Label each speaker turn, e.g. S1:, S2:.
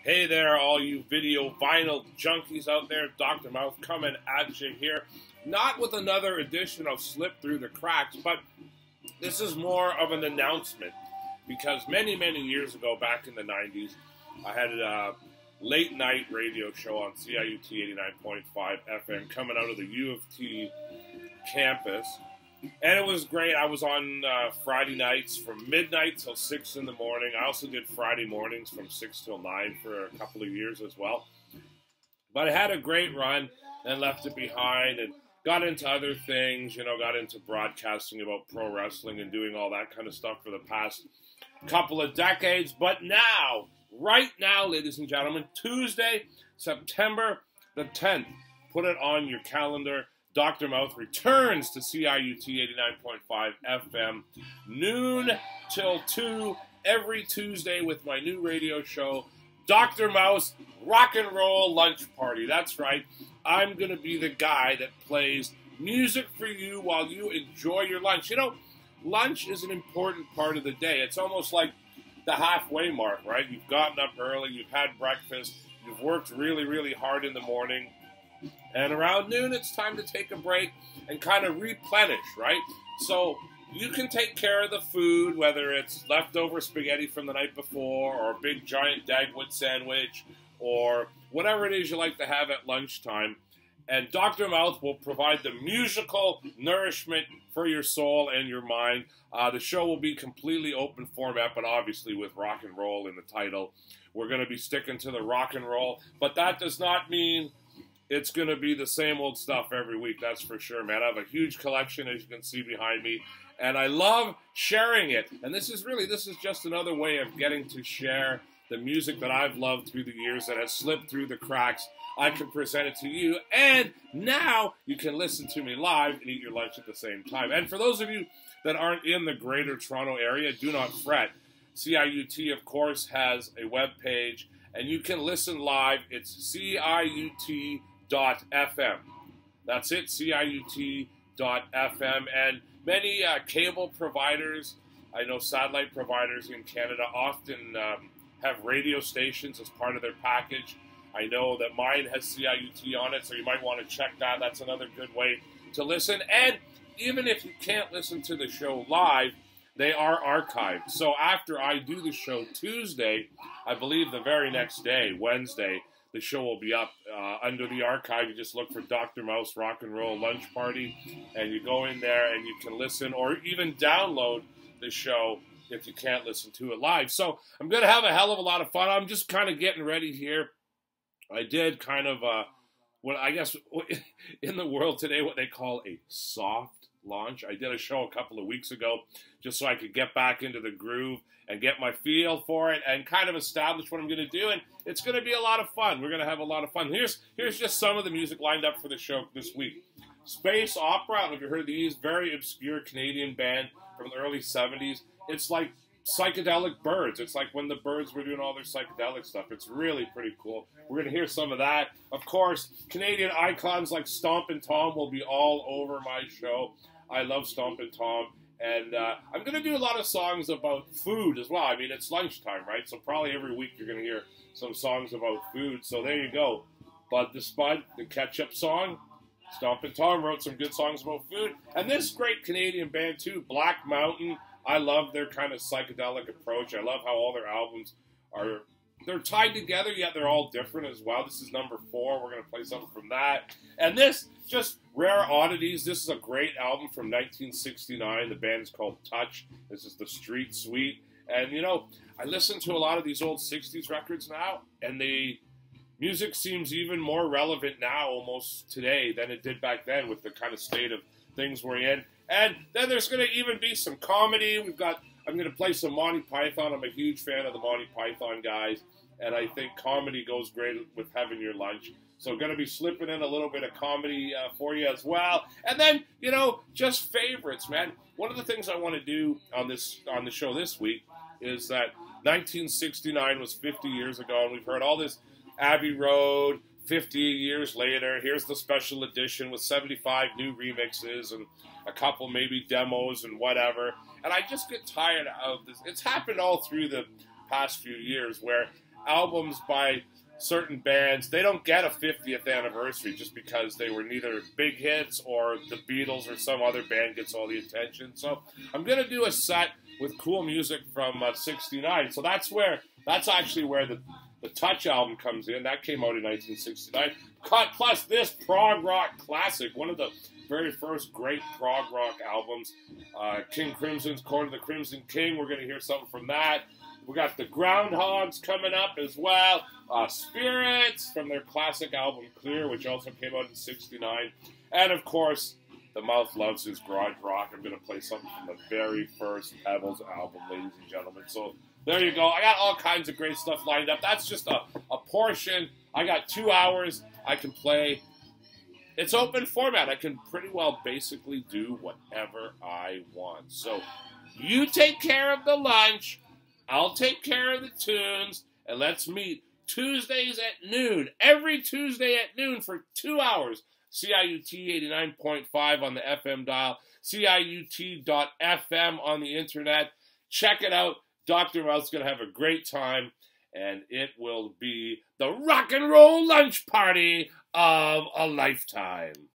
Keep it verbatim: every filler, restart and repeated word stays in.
S1: Hey there, all you video vinyl junkies out there. Doctor Mouth coming at you here. Not with another edition of Slip Through the Cracks, but this is more of an announcement. Because many, many years ago, back in the nineties, I had a late night radio show on C I U T eighty-nine point five F M coming out of the U of T campus. And it was great. I was on uh, Friday nights from midnight till six in the morning. I also did Friday mornings from six till nine for a couple of years as well. But I had a great run and left it behind and got into other things, you know, got into broadcasting about pro wrestling and doing all that kind of stuff for the past couple of decades. But now, right now, ladies and gentlemen, Tuesday, September the tenth, put it on your calendar. Doctor Mouth returns to C I U T eighty-nine point five F M, noon till two, every Tuesday with my new radio show, Doctor Mouth's Rock and Roll Lunch Party. That's right, I'm going to be the guy that plays music for you while you enjoy your lunch. You know, lunch is an important part of the day. It's almost like the halfway mark, right? You've gotten up early, you've had breakfast, you've worked really, really hard in the morning, and around noon, it's time to take a break and kind of replenish, right? So you can take care of the food, whether it's leftover spaghetti from the night before or a big giant Dagwood sandwich or whatever it is you like to have at lunchtime. And Doctor Mouth will provide the musical nourishment for your soul and your mind. Uh, the show will be completely open format, but obviously with rock and roll in the title. We're going to be sticking to the rock and roll, but that does not mean it's going to be the same old stuff every week, that's for sure, man. I have a huge collection, as you can see behind me, and I love sharing it. And this is really, this is just another way of getting to share the music that I've loved through the years that has slipped through the cracks. I can present it to you, and now you can listen to me live and eat your lunch at the same time. And for those of you that aren't in the greater Toronto area, do not fret. C I U T, of course, has a web page, and you can listen live. It's C I U T dot F M. That's it, C I U T dot F M. And many uh, cable providers, I know satellite providers in Canada, often um, have radio stations as part of their package. I know that mine has C I U T on it, so you might want to check that. That's another good way to listen. And even if you can't listen to the show live, they are archived. So after I do the show Tuesday, I believe the very next day, Wednesday, the show will be up uh, under the archive. You just look for Doctor Mouth's Rock and Roll Lunch Party, and you go in there and you can listen or even download the show if you can't listen to it live. So I'm going to have a hell of a lot of fun. I'm just kind of getting ready here. I did kind of, uh, what I guess in the world today, what they call a soft launch. I did a show a couple of weeks ago just so I could get back into the groove and get my feel for it and kind of establish what I'm going to do. And it's going to be a lot of fun. We're going to have a lot of fun. Here's here's just some of the music lined up for the show this week. Space Opera, I don't know if you've heard of these, very obscure Canadian band from the early seventies. It's like psychedelic birds. It's like when the birds were doing all their psychedelic stuff. It's really pretty cool. We're going to hear some of that. Of course, Canadian icons like Stompin' Tom will be all over my show. I love Stompin' Tom. And uh, I'm going to do a lot of songs about food as well. I mean, it's lunchtime, right? So probably every week you're going to hear some songs about food. So there you go. Bud the Spud, the ketchup song. Stompin' Tom wrote some good songs about food. And this great Canadian band, too, Black Mountain. I love their kind of psychedelic approach. I love how all their albums are, they're tied together, yet they're all different as well. This is number four. We're going to play something from that. And this, just Rare Oddities. This is a great album from nineteen sixty-nine. The band is called Touch. This is the Street Suite. And, you know, I listen to a lot of these old sixties records now, and the music seems even more relevant now almost today than it did back then with the kind of state of things we're in. And then there's going to even be some comedy. We've got, I'm going to play some Monty Python. I'm a huge fan of the Monty Python guys, and I think comedy goes great with having your lunch. So I'm going to be slipping in a little bit of comedy uh, for you as well. And then, you know, just favorites, man. One of the things I want to do on this on the show this week is that nineteen sixty-nine was fifty years ago, and we've heard all this Abbey Road, fifty years later. Here's the special edition with seventy-five new remixes and a couple maybe demos and whatever. And I just get tired of this. It's happened all through the past few years where albums by certain bands, they don't get a fiftieth anniversary just because they were neither big hits or the Beatles or some other band gets all the attention. So I'm going to do a set with cool music from uh, sixty-nine. So that's where, that's actually where the, the Touch album comes in. That came out in nineteen sixty-nine. Plus this prog rock classic, one of the very first great prog rock albums, uh, King Crimson's Court of the Crimson King. We're going to hear something from that. We got the Groundhogs coming up as well. Uh, Spirits from their classic album Clear, which also came out in sixty-nine. And of course, The Mouth Loves His Garage Rock. I'm going to play something from the very first Pebbles album, ladies and gentlemen. So there you go. I got all kinds of great stuff lined up. That's just a, a portion. I got two hours I can play. It's open format. I can pretty well basically do whatever I want. So you take care of the lunch. I'll take care of the tunes. And let's meet Tuesdays at noon. Every Tuesday at noon for two hours. C I U T eighty-nine point five on the F M dial. C I U T dot F M on the internet. Check it out. Doctor Mouth's going to have a great time. And it will be the rock and roll lunch party of a lifetime.